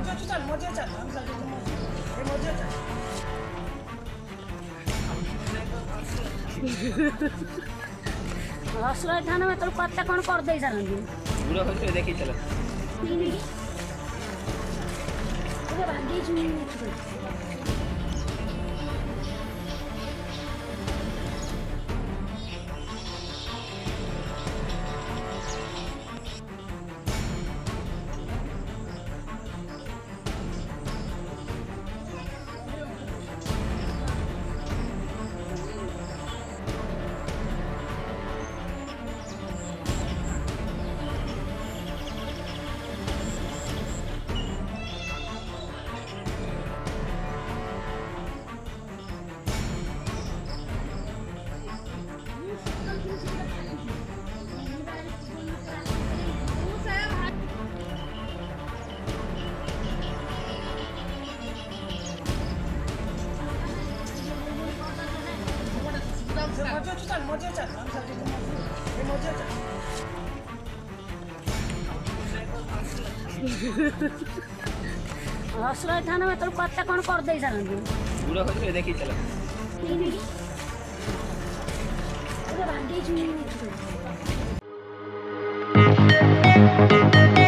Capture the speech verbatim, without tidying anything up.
हसुर थाना में तो कत्ते कौन कर दे सारंती बुरा होते देखी चलो नहीं अरे भागी छु हसुर थाना में तो कत्ते कौन कर दे सारंती बुरा होते देखी चलो नहीं अरे भागी छु